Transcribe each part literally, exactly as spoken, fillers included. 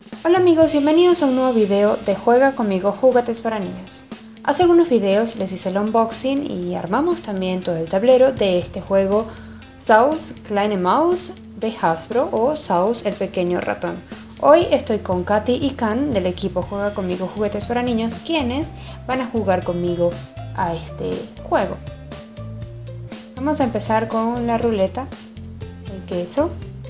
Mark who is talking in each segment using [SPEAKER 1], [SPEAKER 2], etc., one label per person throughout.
[SPEAKER 1] Hola amigos, bienvenidos a un nuevo video de Juega conmigo juguetes para niños. Hace algunos videos les hice el unboxing y armamos también todo el tablero de este juego Saus Kleine Maus de Hasbro o Saus el pequeño ratón. Hoy estoy con Katy y Can del equipo Juega conmigo juguetes para niños, quienes van a jugar conmigo a este juego. Vamos a empezar con la ruleta, el queso.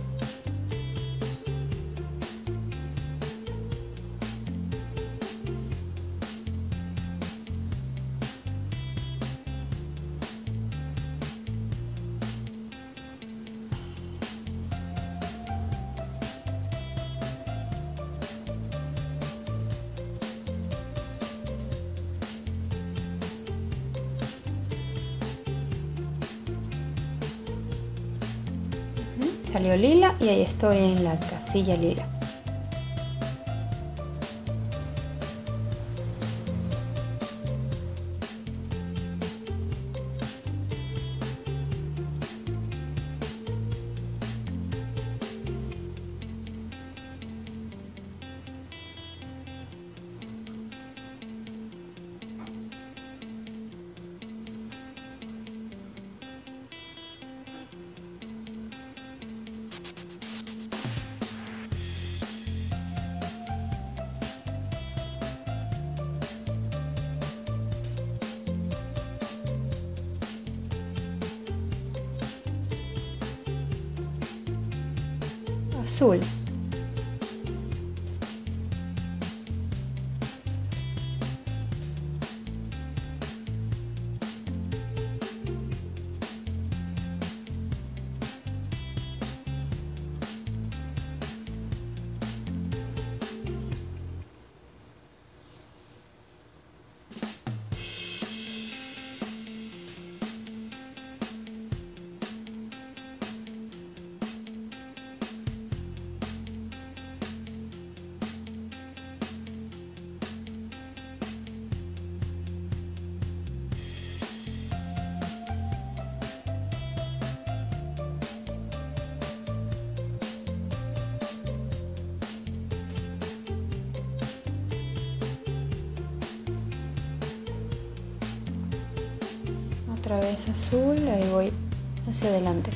[SPEAKER 1] Salió lila y ahí estoy en la casilla lila. Azul. Otra vez azul, ahí voy hacia adelante.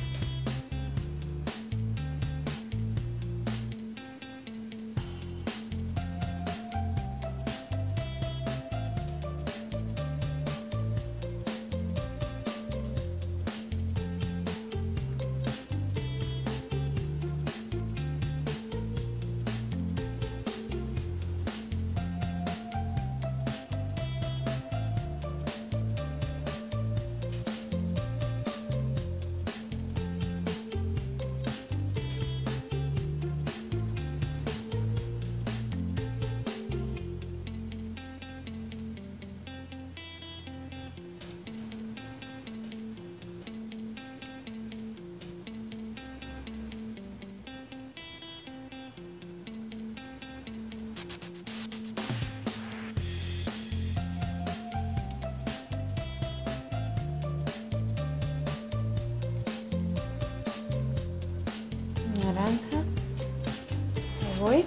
[SPEAKER 1] Naranja, ahí voy.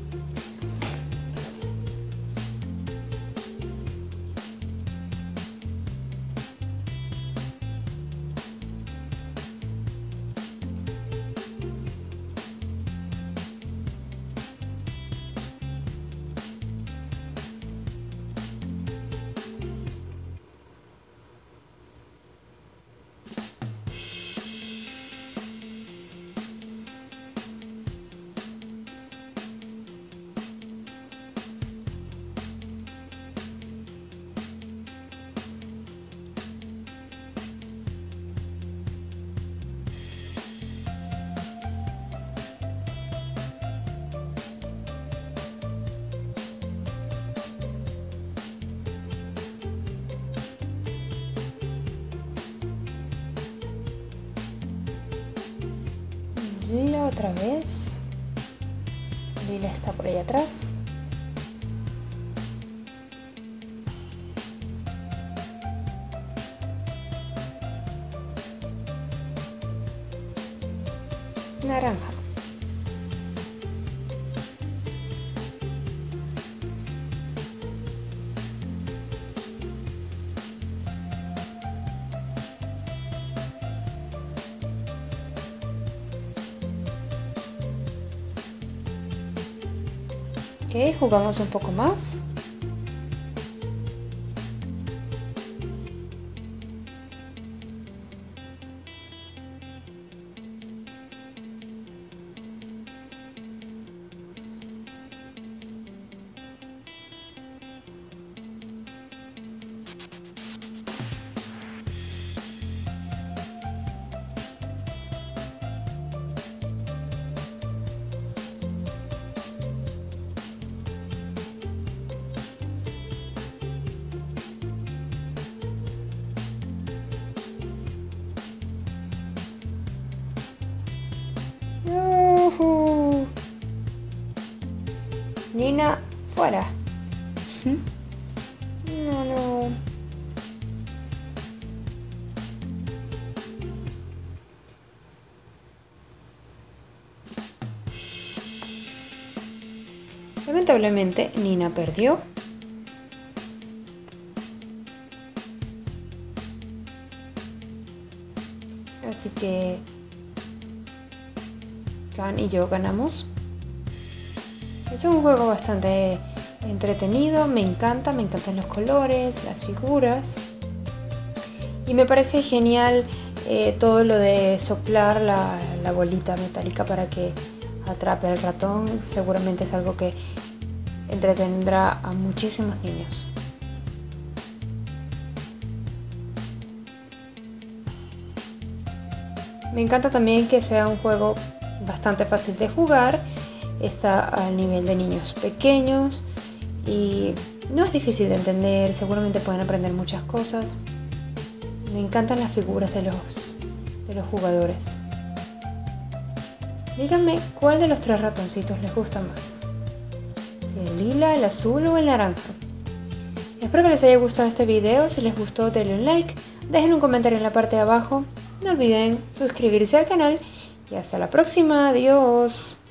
[SPEAKER 1] Lila otra vez. Lila está por ahí atrás. Naranja. Ok, jugamos un poco más. Uh-huh. Nina, fuera. No, no. Lamentablemente, Nina perdió. Así que Can y yo ganamos. Es un juego bastante entretenido, me encanta, me encantan los colores, las figuras. Y me parece genial eh, todo lo de soplar la, la bolita metálica para que atrape al ratón. Seguramente es algo que entretendrá a muchísimos niños. Me encanta también que sea un juego bastante fácil de jugar. Está al nivel de niños pequeños y no es difícil de entender. Seguramente pueden aprender muchas cosas. Me encantan las figuras de los, de los jugadores. Díganme cuál de los tres ratoncitos les gusta más. Si el lila, el azul o el naranja. Espero que les haya gustado este video. Si les gustó, denle un like. Dejen un comentario en la parte de abajo. No olviden suscribirse al canal. Y hasta la próxima. Adiós.